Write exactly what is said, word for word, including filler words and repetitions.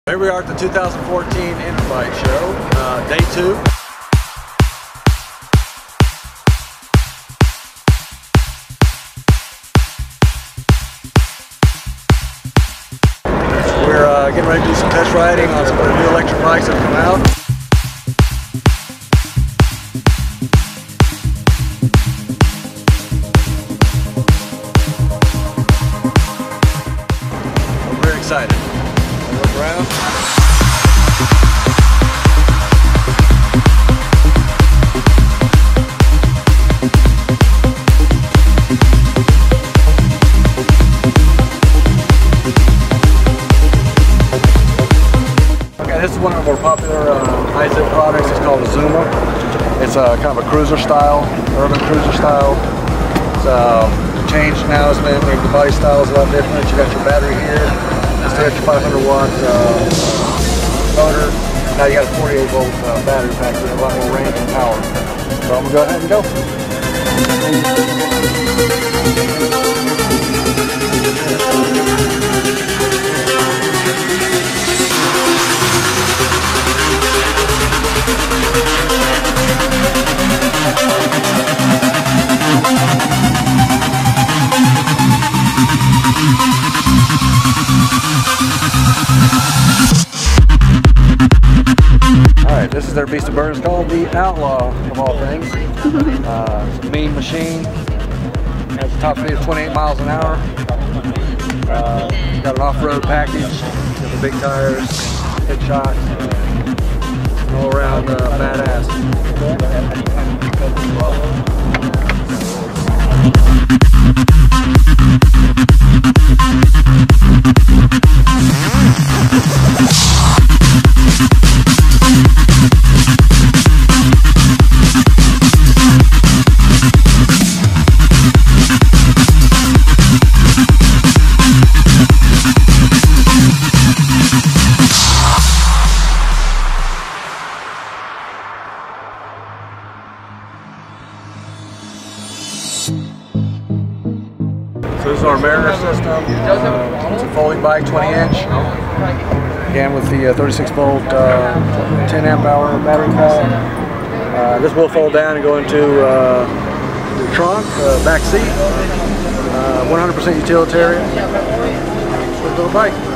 Here we are at the two thousand fourteen Interbike Show, uh, day two. We're uh, getting ready to do some test riding on some of the new electric bikes that have come out. We're very excited. Look around. Okay, this is one of our more popular uh, I-Zip products. It's called a Zuma. It's a kind of a cruiser style, urban cruiser style. It's uh, changed now. It's been the body style is a lot different. You got your battery here. It's the extra five hundred watt uh, motor. Now you got a forty-eight volt uh, battery pack with a lot more range and power. So I'm gonna go ahead and go. Alright, this is their beast of burden. It's called the Outlaw of all things. Uh, it's a mean machine. It has a top speed of twenty-eight miles an hour. Uh, got an off-road package with the big tires, hit shocks, all around uh, badass. So this is our Mariner system. Uh, it's a folding bike, twenty inch. Again with the uh, thirty-six volt, uh, ten amp hour battery pack. Uh, this will fold down and go into uh, the trunk, uh, back seat. Uh, one hundred percent utilitarian. Little bike.